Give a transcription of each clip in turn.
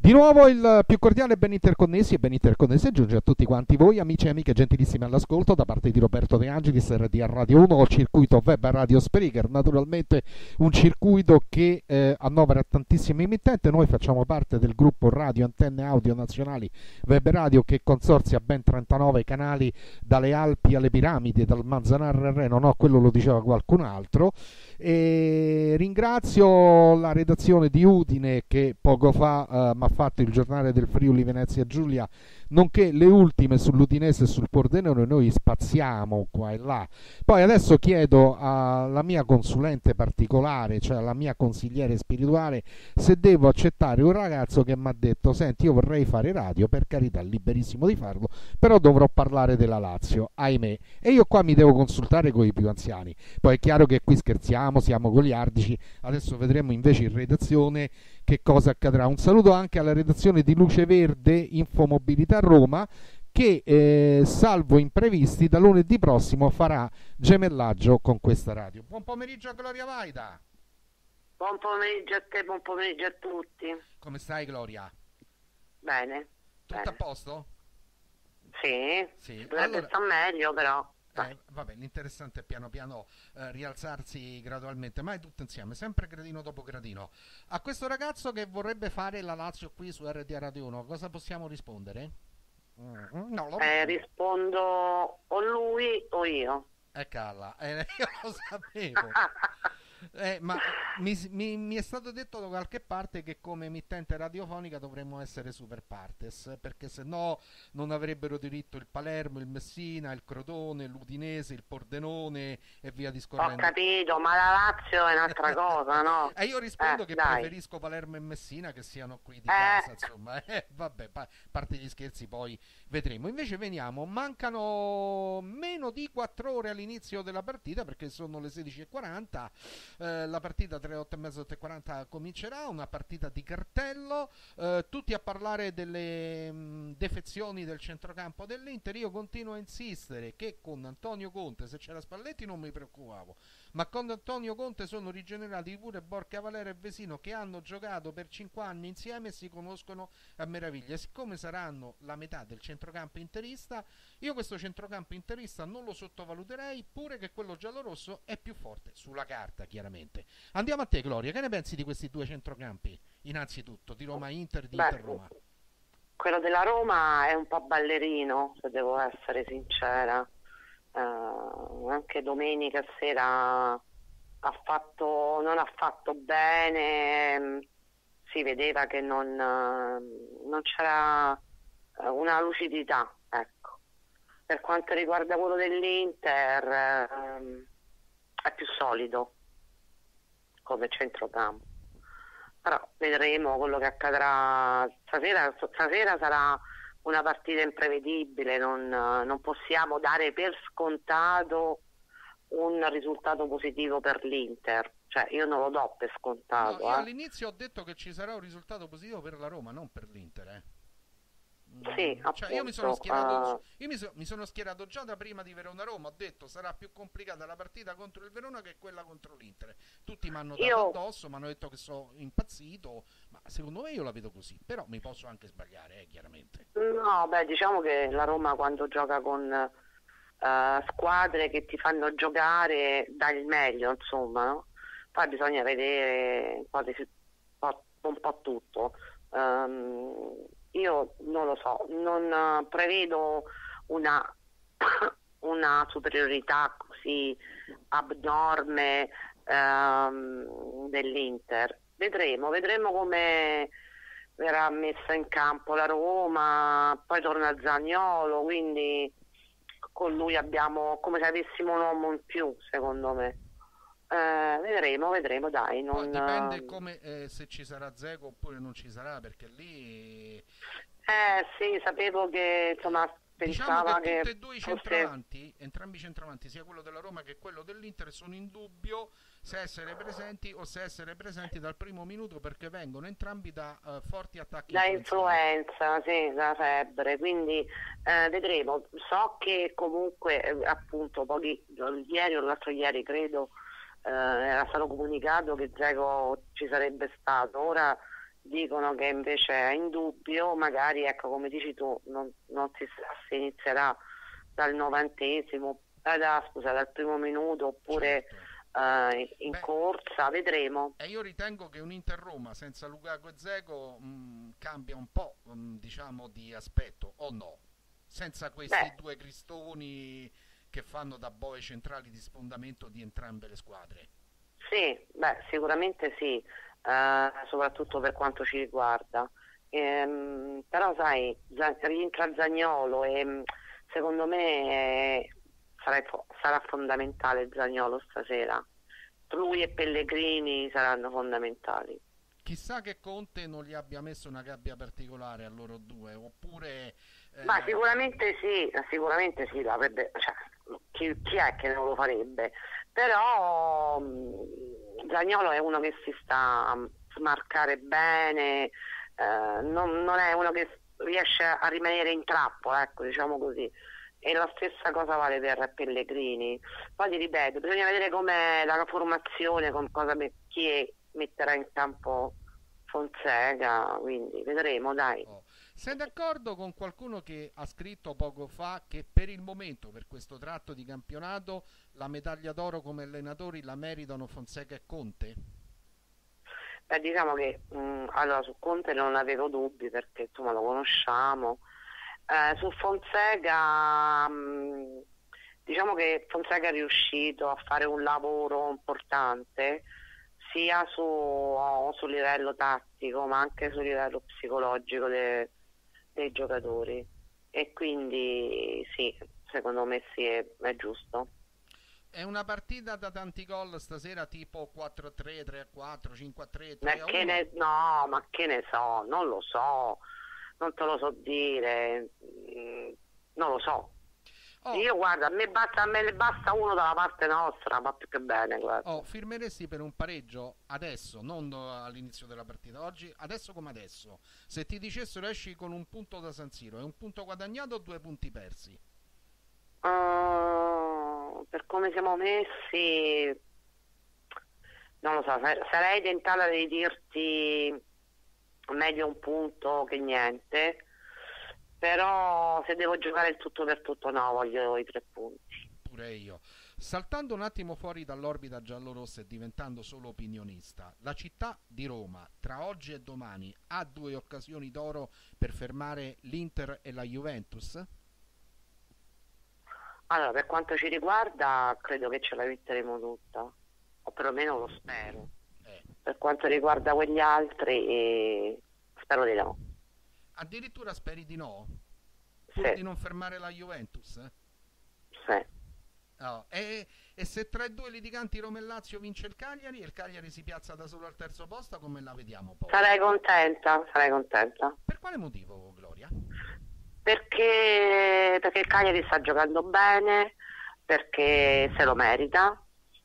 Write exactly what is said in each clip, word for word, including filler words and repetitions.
Di nuovo il più cordiale ben interconnessi e ben interconnesse giunge a tutti quanti voi, amici e amiche gentilissimi all'ascolto, da parte di Roberto De Angelis, R D A Radio uno, circuito web Radio Spreaker, naturalmente un circuito che eh, annovera tantissime emittenti. Noi facciamo parte del gruppo Radio Antenne Audio Nazionali Web Radio, che consorzia ben trentanove canali dalle Alpi alle Piramidi, dal Manzanar al Reno, no, quello lo diceva qualcun altro. E ringrazio la redazione di Udine che poco fa eh, mi ha fatto il giornale del Friuli Venezia Giulia, nonché le ultime sull'Udinese e sul Pordenone. Noi spaziamo qua e là. Poi adesso chiedo alla mia consulente particolare, cioè alla mia consigliere spirituale, se devo accettare un ragazzo che mi ha detto: senti, io vorrei fare radio, per carità, liberissimo di farlo, però dovrò parlare della Lazio, ahimè, e io qua mi devo consultare con i più anziani. Poi è chiaro che qui scherziamo, siamo goliardici. Adesso vedremo invece in redazione che cosa accadrà. Un saluto anche alla redazione di Luce Verde Infomobilità Roma, che eh, salvo imprevisti da lunedì prossimo farà gemellaggio con questa radio. Buon pomeriggio a Gloria Vaida. Buon pomeriggio a te, buon pomeriggio a tutti. Come stai, Gloria? Bene. Tutto bene. a posto? Sì, Sì. dovrebbe Allora, stare meglio però. Eh, vabbè, l'interessante è piano piano eh, rialzarsi gradualmente, ma è tutto insieme, sempre gradino dopo gradino. A questo ragazzo che vorrebbe fare la Lazio qui su R D A Radio uno, cosa possiamo rispondere? Mm, no, lo Eh, rispondo o lui o io. Eh, calla, eh, io lo sapevo. Eh, ma mi, mi- mi è stato detto da qualche parte che come emittente radiofonica dovremmo essere super partes, perché se no non avrebbero diritto il Palermo, il Messina, il Crotone, l'Udinese, il Pordenone e via Ho discorrendo. capito, ma la Lazio è un'altra cosa, no? E io rispondo Eh, che dai. preferisco Palermo e Messina, che siano qui di Eh, casa, insomma. Eh, vabbè, pa- a parte gli scherzi, poi vedremo. Invece veniamo, mancano meno di quattro ore all'inizio della partita, perché sono le sedici e quaranta. Eh, la partita tre, otto e mezza, otto e quaranta comincerà, una partita di cartello, eh, tutti a parlare delle mh, defezioni del centrocampo dell'Inter. Io continuo a insistere che con Antonio Conte, se c'era Spalletti non mi preoccupavo, ma con Antonio Conte sono rigenerati pure Borca Valera e Vesino, che hanno giocato per cinque anni insieme e si conoscono a meraviglia. Siccome saranno la metà del centrocampo interista, io questo centrocampo interista non lo sottovaluterei, pure che quello giallorosso è più forte sulla carta, chiaramente. Andiamo a te, Gloria, che ne pensi di questi due centrocampi? Innanzitutto di Roma Inter, di beh, Inter Roma. quello della Roma è un po' ballerino, se devo essere sincera. Eh, anche domenica sera ha fatto, non ha fatto bene, mm, si vedeva che non, eh, non c'era eh, una lucidità, ecco. Per quanto riguarda quello dell'Inter, ehm, è più solido come centrocampo. Però vedremo quello che accadrà stasera. Stasera sarà una partita imprevedibile, non, non possiamo dare per scontato un risultato positivo per l'Inter. Cioè, io non lo do per No, scontato, io eh. all'inizio ho detto che ci sarà un risultato positivo per la Roma, non per l'Inter, eh. Sì, Mm, cioè io mi sono appunto. schierato, eh, io mi, so- mi sono schierato già da prima di Verona-Roma. Ho detto sarà più complicata la partita contro il Verona che quella contro l'Inter. Tutti mi hanno dato io addosso, mi hanno detto che sono impazzito, ma secondo me io la vedo così. Però mi posso anche sbagliare, eh, chiaramente. No, beh, diciamo che la Roma quando gioca con eh, squadre che ti fanno giocare dà il meglio, insomma, no? Poi bisogna vedere un po', di- un po', un po' tutto. Ehm, io non lo so, non eh, prevedo una, una superiorità così abnorme ehm, dell'Inter. Vedremo, vedremo come verrà messa in campo la Roma, poi torna Zaniolo, quindi con lui abbiamo come se avessimo un uomo in più, secondo me. Eh, vedremo, vedremo, dai, Poi non, dipende eh, come, eh, se ci sarà Dzeko oppure non ci sarà, perché lì eh, sì, sapevo che insomma diciamo che pensava tutti che e due i fosse centravanti, entrambi i centravanti, sia quello della Roma che quello dell'Inter, sono in dubbio se essere presenti o se essere presenti dal primo minuto, perché vengono entrambi da eh, forti attacchi da influenziali. influenza, sì, da febbre, quindi eh, vedremo. So che comunque eh, appunto pochi ieri o l'altro ieri credo eh, era stato comunicato che Dzeko ci sarebbe stato. Ora dicono che invece è in dubbio, magari ecco come dici tu, non, non si sa se inizierà dal novantesimo, eh, da, scusa, dal primo minuto oppure Certo. eh, in Beh, corsa, vedremo. e io ritengo che un Inter Roma senza Lukaku e Dzeko mh, cambia un po', mh, diciamo, di aspetto, o no? Senza Beh, questi due cristoni che fanno da boe centrali di sfondamento di entrambe le squadre. sì, beh, sicuramente sì, eh, soprattutto per quanto ci riguarda. Ehm, però sai, Za- rientra Zaniolo e mh, secondo me eh, sarà, fo- sarà fondamentale Zaniolo stasera. Lui e Pellegrini saranno fondamentali. Chissà che Conte non gli abbia messo una gabbia particolare a loro due, oppure Ma eh, sicuramente sì, sicuramente sì, l'avrebbe, cioè, chi, chi è che non lo farebbe? Però mh, Zaniolo è uno che si sta a smarcare bene, eh, non, non è uno che riesce a rimanere in trappola, ecco, diciamo così. E la stessa cosa vale per Pellegrini. Poi ti ripeto, bisogna vedere com'è la formazione, con cosa me- chi è- metterà in campo Fonseca, quindi vedremo, dai. oh. Sei d'accordo con qualcuno che ha scritto poco fa che per il momento, per questo tratto di campionato, la medaglia d'oro come allenatori la meritano Fonseca e Conte? Beh, diciamo che mh, allora, su Conte non avevo dubbi perché insomma lo conosciamo. Eh, su Fonseca, mh, diciamo che Fonseca è riuscito a fare un lavoro importante sia su, oh, sul livello tattico ma anche sul livello psicologico de- dei giocatori e quindi sì, secondo me sì, è, è giusto. È una partita da tanti gol stasera tipo quattro a tre, tre a quattro, cinque a tre, Ma tre a che uno? ne, no, ma che ne so, non lo so, non te lo so dire, mm, non lo so. Oh, Io guarda, a me basta, a me ne basta uno dalla parte nostra, ma più che bene, oh, guarda. firmeresti per un pareggio adesso, non all'inizio della partita, oggi, adesso come adesso. Se ti dicessero esci con un punto da San Siro, è un punto guadagnato o due punti persi? Ah, per come siamo messi, non lo so, sa- sarei tentata di dirti meglio un punto che niente, però se devo giocare il tutto per tutto no, voglio i tre punti. Pure io. Saltando un attimo fuori dall'orbita giallorossa e diventando solo opinionista, la città di Roma tra oggi e domani ha due occasioni d'oro per fermare l'Inter e la Juventus? Allora, per quanto ci riguarda, credo che ce la metteremo tutta, o perlomeno lo spero. Eh, Per quanto riguarda quegli altri, eh, spero di no. addirittura speri di no? Pur Sì, di non fermare la Juventus? sì. Oh, e, e se tra i due litiganti Roma e Lazio vince il Cagliari e il Cagliari si piazza da solo al terzo posto, come la vediamo poi? Sarei contenta, sarei contenta. Per quale motivo, Gloria? Perché, perché il Cagliari sta giocando bene, perché se lo merita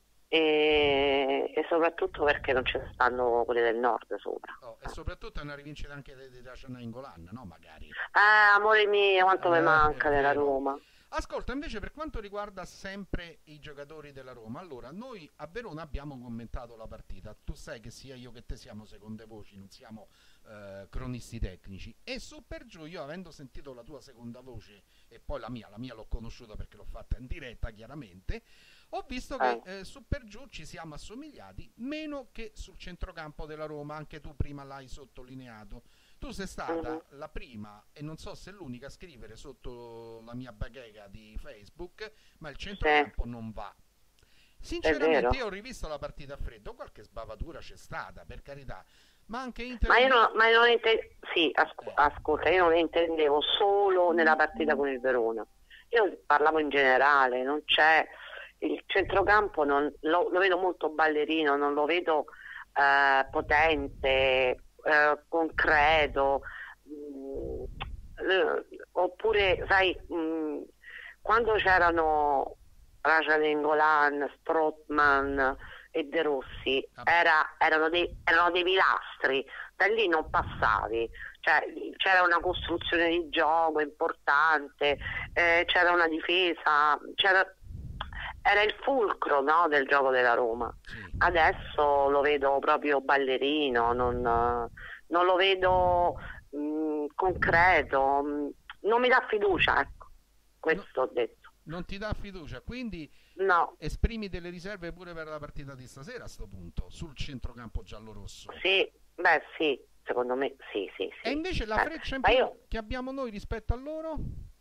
e, e soprattutto perché non ci stanno quelli del nord sopra. Oh, e soprattutto è una rivincita anche di, di Raciana Ingolan, no? Magari. Eh, amore mio, quanto mi Eh, è manca della vero. Roma. Ascolta, invece, per quanto riguarda sempre i giocatori della Roma, allora noi a Verona abbiamo commentato la partita. Tu sai che sia io che te siamo seconde voci, non siamo eh, cronisti tecnici. E su per giù, io avendo sentito la tua seconda voce e poi la mia, la mia l'ho conosciuta perché l'ho fatta in diretta, chiaramente. Ho visto che Eh, eh, su per giù ci siamo assomigliati meno che sul centrocampo della Roma, anche tu prima l'hai sottolineato. Tu sei mhm, stata la prima e non so se l'unica a scrivere sotto la mia bacheca di Facebook, ma il sì, centrocampo non va. è Sinceramente io vero. ho rivisto la partita a freddo, qualche sbavatura c'è stata, per carità, ma anche Ma Inter io Ju- non, ma io non inte- sì, asco- eh, ascolta, io non intendevo solo nella partita con il Verona. Io parlavo in generale, non c'è il centrocampo, non- lo, lo vedo molto ballerino, non lo vedo eh, potente, eh, concreto. mm, eh, Oppure, sai, mm, quando c'erano Raja Nengolan, Strootman e De Rossi, vabbè, era- erano, dei, erano dei pilastri, da lì non passavi, cioè, c'era una costruzione di gioco importante, eh, c'era una difesa, c'era- era il fulcro, no, del gioco della Roma. sì. Adesso lo vedo proprio ballerino, non, non lo vedo mh, concreto, mh, non mi dà fiducia, ecco, No- questo ho detto. non ti dà fiducia, quindi No, esprimi delle riserve pure per la partita di stasera a sto punto, sul centrocampo giallorosso. sì, beh sì, secondo me sì, sì, E sì. invece la Eh, freccia in ma più io che abbiamo noi rispetto a loro?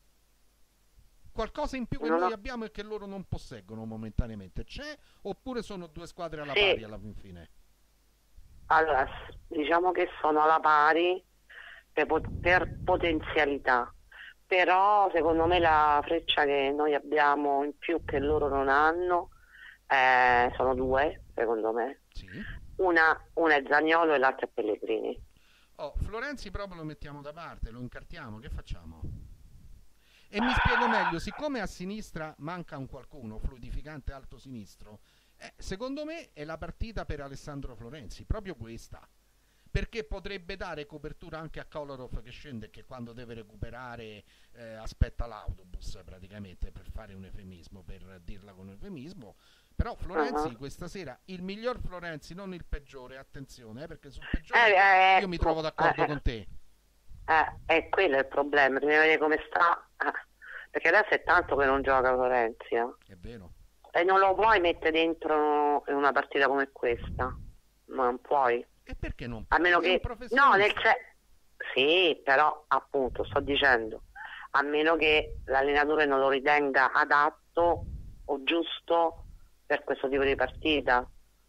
Qualcosa in più che non noi ho... abbiamo e che loro non posseggono momentaneamente c'è? Oppure sono due squadre alla pari Sì, alla fin fine? allora, s- diciamo che sono alla pari per, pot- per potenzialità, però secondo me la freccia che noi abbiamo in più che loro non hanno eh, sono due, secondo me. Sì. Una, una è Zaniolo e l'altra è Pellegrini. Oh, Florenzi proprio lo mettiamo da parte, lo incartiamo, che facciamo? E mi spiego meglio, siccome a sinistra manca un qualcuno, fluidificante alto sinistro, eh, secondo me è la partita per Alessandro Florenzi, proprio questa. Perché potrebbe dare copertura anche a Kolarov che scende e che quando deve recuperare eh, aspetta l'autobus praticamente, per fare un eufemismo, per dirla con un eufemismo. Però Ah, Florenzi questa sera, il miglior Florenzi, non il peggiore, attenzione, eh, perché sul eh, peggiore eh, io mi trovo ecco, eh, d'accordo eh, con te. eh, è quello il problema, bisogna vedere come sta. eh. Perché adesso è tanto che non gioca Florenzi, eh. È vero. E non lo puoi mettere dentro in una partita come questa, non puoi. E perché non A puoi? meno È un che... No, nel professionista. senso... Sì, però appunto sto dicendo, a meno che l'allenatore non lo ritenga adatto o giusto per questo tipo di partita.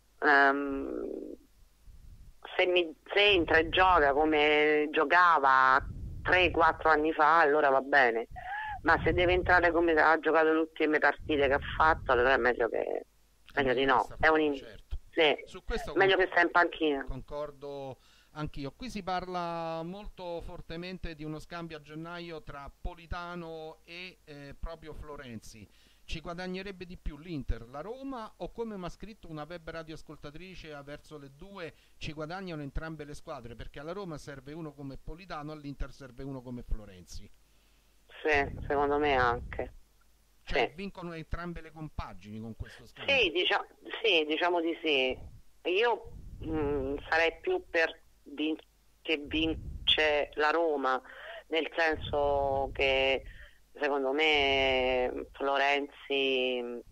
Ehm, se, mi, se entra e gioca come giocava tre quattro anni fa, allora va bene. Ma se deve entrare come ha giocato le ultime partite che ha fatto, allora è meglio che È meglio di meglio che no. sta È un fuori, in- certo. sì, Su questo meglio che concor- sta in panchina. concordo anch'io. Qui si parla molto fortemente di uno scambio a gennaio tra Politano e eh, proprio Florenzi. Ci guadagnerebbe di più l'Inter, la Roma o come mi ha scritto una web radioascoltatrice a verso le due ci guadagnano entrambe le squadre perché alla Roma serve uno come Politano, all'Inter serve uno come Florenzi. Sì, secondo me anche. Cioè Sì. vincono entrambe le compagini con questo Sì, scambio. dicia- sì, diciamo di sì. Io mh, sarei più per vin- che vince la Roma, nel senso che secondo me Florenzi mh,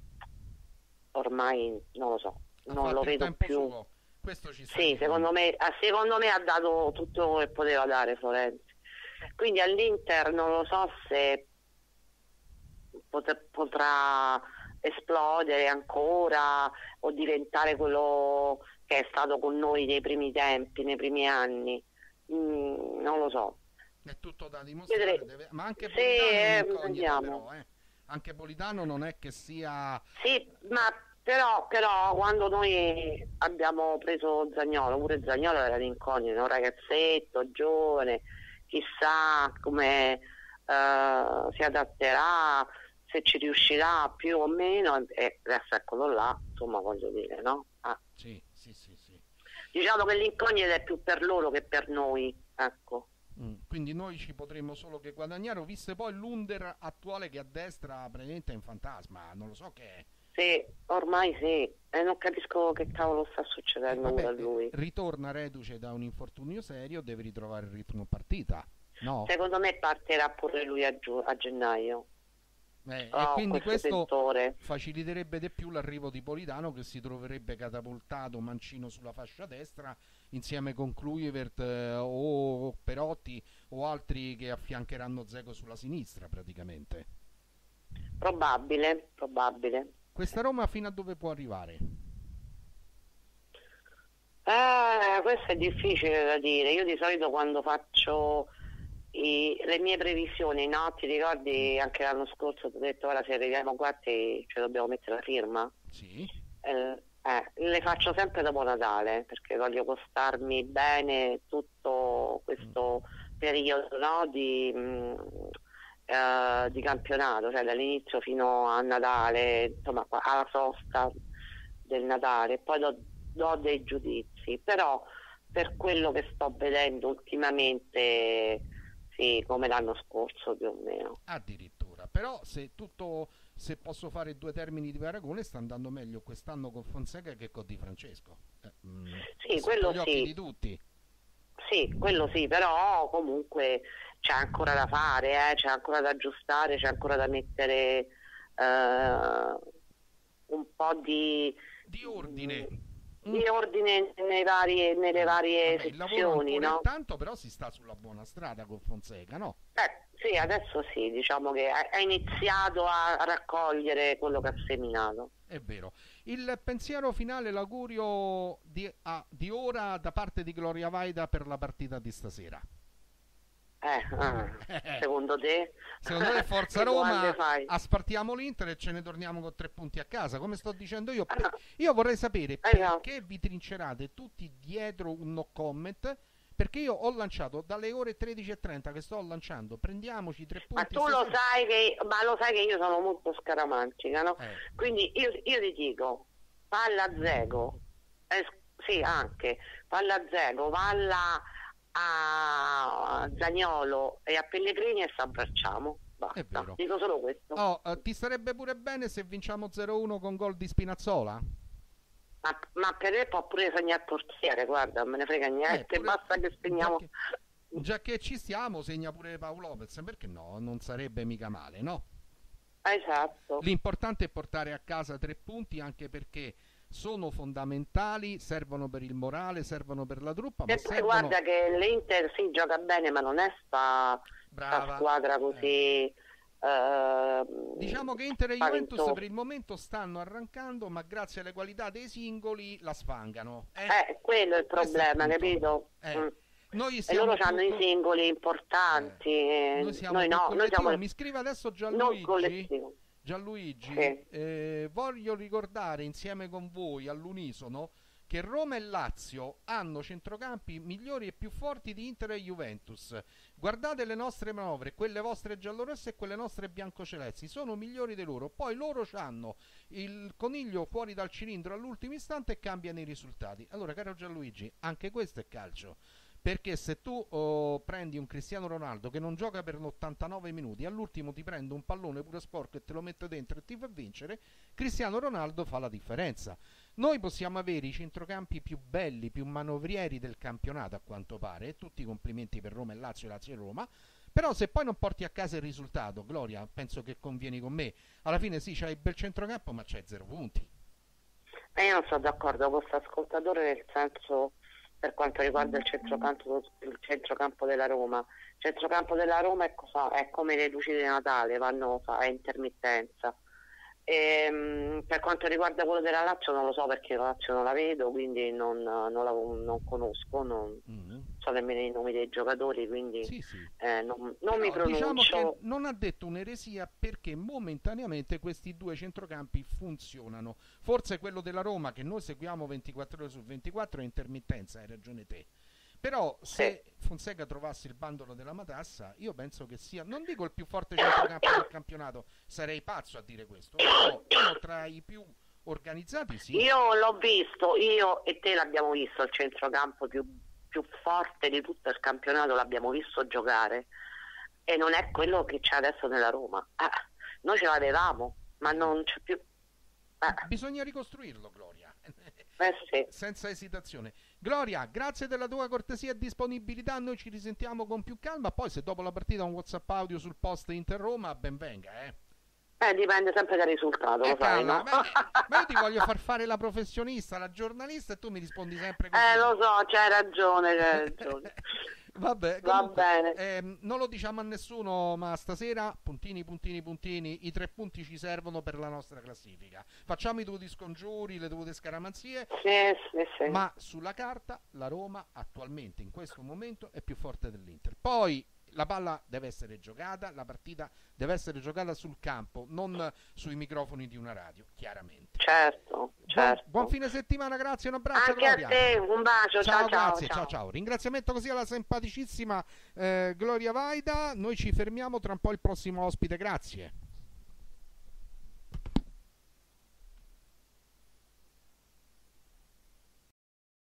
ormai non lo so, Ha non lo fatto il vedo tempo più. suo, questo ci stai Sì, secondo dicendo. me, ah, secondo me ha dato tutto quello che poteva dare Florenzi. Quindi all'Inter non lo so se pot- potrà esplodere ancora o diventare quello che è stato con noi nei primi tempi, nei primi anni. Mm, non lo so. È tutto da dimostrare, Vedremo. deve- ma anche Se Politano è eh, un'incognita vediamo. però, eh. Anche Politano non è che sia... Sì, ma però, però quando noi abbiamo preso Zaniolo, pure Zaniolo era l'incognito, un ragazzetto giovane, chissà come eh, si adatterà, se ci riuscirà più o meno, e adesso eccolo là, insomma voglio dire, no? Ah, Sì, sì, sì, sì. diciamo che l'incognita è più per loro che per noi, ecco. Mm, quindi noi ci potremmo solo che guadagnare, ho visto poi l'Under attuale che a destra praticamente è un fantasma, non lo so che è. Sì, ormai sì, e non capisco che cavolo sta Eh, succedendo pure a vabbè, eh, lui. ritorna reduce da un infortunio serio, deve ritrovare il ritmo partita, no? Secondo me partirà pure lui a, giu- a gennaio. Eh, e Ho quindi questo questo sentore. faciliterebbe di più l'arrivo di Politano che si troverebbe catapultato mancino sulla fascia destra insieme con Kluivert eh, o Perotti o altri che affiancheranno Zeco sulla sinistra praticamente. Probabile, probabile. Questa Roma fino a dove può arrivare? Eh, questo è difficile da dire. Io di solito quando faccio i- le mie previsioni, no? Ti Sì, ricordi anche l'anno scorso ti ho detto ora se arriviamo qua ti- ci dobbiamo mettere la firma? sì, Eh, eh, le faccio sempre dopo Natale perché voglio costarmi bene tutto mm, questo periodo, no, di, mh, eh, di campionato, cioè dall'inizio fino a Natale, insomma qua- alla sosta del Natale, e poi do, do dei giudizi, però per quello che sto vedendo ultimamente, sì, come l'anno scorso più o meno. addirittura. Però se tutto, se posso fare due termini di paragone, sta andando meglio quest'anno con Fonseca che con Di Francesco. Eh, mm, è Sì, sotto quello gli occhi di sì. tutti. sì, quello sì, però comunque c'è ancora da fare, eh, c'è ancora da aggiustare, c'è ancora da mettere eh, un po' di, Di ordine. di ordine nei vari, nelle varie Vabbè, il lavoro sezioni, ancora no? è tanto, però si sta sulla buona strada con Fonseca, no? Eh, sì, adesso sì, diciamo che ha ha iniziato a, a raccogliere quello che ha seminato. È vero. Il pensiero finale, l'augurio di, ah, di ora da parte di Gloria Vaida per la partita di stasera. Eh, ah, secondo te? Secondo te Forza Che domande Roma, fai? aspartiamo l'Inter e ce ne torniamo con tre punti a casa? Come sto dicendo io, pe- Ah, io vorrei sapere esatto. perché vi trincerate tutti dietro un no comment, perché io ho lanciato dalle ore tredici e trenta che sto lanciando, prendiamoci tre Ma punti tu lo stasera. sai che, ma lo sai che io sono molto scaramantica, no? Eh, Quindi io, io ti dico, palla a Zego, eh, sì anche, palla a Zego, palla a Zaniolo e a Pellegrini e ci abbracciamo, è basta, vero. dico solo questo. Oh, eh, ti starebbe pure bene se vinciamo zero uno con gol di Spinazzola? Ma, ma per me può pure segnare il portiere, guarda, non me ne frega Eh, niente, pure- basta che già spegniamo. che, già che ci stiamo, segna pure Paolo Lopez, perché no? Non sarebbe mica male, no? Esatto. L'importante è portare a casa tre punti, anche perché sono fondamentali, servono per il morale, servono per la truppa, ma E poi servono... guarda che l'Inter si gioca bene, ma non è sta, sta Brava. squadra Eh. così. eh, Diciamo che Inter e Juventus spaventosa. per il momento stanno arrancando, ma grazie alle qualità dei singoli la sfangano. Eh? Eh, quello è il Questo è il problema, punto. capito? Eh. Mm. Noi E siamo loro hanno i più- singoli importanti, Eh, e Noi siamo noi più no, noi collettivo. siamo Mi scrive adesso non Gianluigi. collettivo. Gianluigi, Sì. eh, voglio ricordare insieme con voi all'unisono che Roma e Lazio hanno centrocampi migliori e più forti di Inter e Juventus. Guardate le nostre manovre, quelle vostre giallorosse e quelle nostre biancocelesti, sono migliori di loro. Poi loro hanno il coniglio fuori dal cilindro all'ultimo istante e cambiano i risultati. Allora, caro Gianluigi, anche questo è calcio. Perché se tu oh, prendi un Cristiano Ronaldo che non gioca per ottantanove minuti, all'ultimo ti prende un pallone pure sporco e te lo mette dentro e ti fa vincere, Cristiano Ronaldo fa la differenza. Noi possiamo avere i centrocampi più belli, più manovrieri del campionato a quanto pare, e tutti i complimenti per Roma e Lazio, Lazio e Roma, però se poi non porti a casa il risultato, Gloria, penso che convieni con me, alla fine sì, c'hai il bel centrocampo ma c'hai zero punti. E io non sono d'accordo con questo ascoltatore, nel senso, per quanto riguarda il centrocampo, il centrocampo della Roma. Il centrocampo della Roma è, cosa- è come le luci di Natale, vanno a intermittenza. Ehm, per quanto riguarda quello della Lazio non lo so, perché la Lazio non la vedo, quindi non, non la non conosco, non Mm. so nemmeno i nomi dei giocatori, quindi Sì, sì. eh, non, non mi Però diciamo pronuncio. che non ha detto un'eresia, perché momentaneamente questi due centrocampi funzionano. Forse quello della Roma, che noi seguiamo ventiquattro ore su ventiquattro, è intermittenza, hai ragione te. Però se Fonseca trovasse il bandolo della matassa, io penso che sia, non dico il più forte centrocampo del campionato, sarei pazzo a dire questo, però uno tra i più organizzati sì. Io l'ho visto, io e te l'abbiamo visto, il centrocampo più, più forte di tutto il campionato, l'abbiamo visto giocare e non è quello che c'è adesso nella Roma. Ah, noi ce l'avevamo, ma non c'è più. Eh, Bisogna ricostruirlo, Gloria. eh sì. Senza esitazione. Gloria, grazie della tua cortesia e disponibilità, noi ci risentiamo con più calma, poi se dopo la partita un WhatsApp audio sul post Inter Roma, ben venga, eh. Eh, dipende sempre dal risultato, Eh, lo sai, cavolo, no? ma, ma io ti voglio far fare la professionista, la giornalista, e tu mi rispondi sempre così. Eh, lo so, c'hai ragione, c'hai ragione. Vabbè, Va comunque, bene. ehm, non lo diciamo a nessuno, ma stasera puntini, puntini, puntini, i tre punti ci servono per la nostra classifica. Facciamo i dovuti scongiuri, le dovute scaramanzie, Sì, sì, sì. ma sulla carta la Roma attualmente in questo momento è più forte dell'Inter. Poi la palla deve essere giocata, la partita deve essere giocata sul campo, non sui microfoni di una radio, chiaramente. Certo, certo. Buon, buon fine settimana, grazie, un abbraccio. Anche Gloria. a te, un bacio, ciao, ciao, grazie, ciao. ciao, ciao. Ringraziamento così alla simpaticissima eh, Gloria Vaida. Noi ci fermiamo tra un po' il prossimo ospite, grazie.